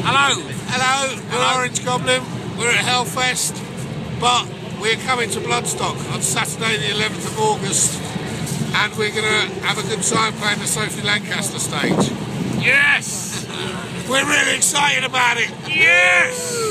Hello. Hello, we're Orange Goblin. We're at Hellfest, but we're coming to Bloodstock on Saturday the 11th of August, and we're going to have a good time playing the Sophie Lancaster stage. Yes. We're really excited about it. Yes.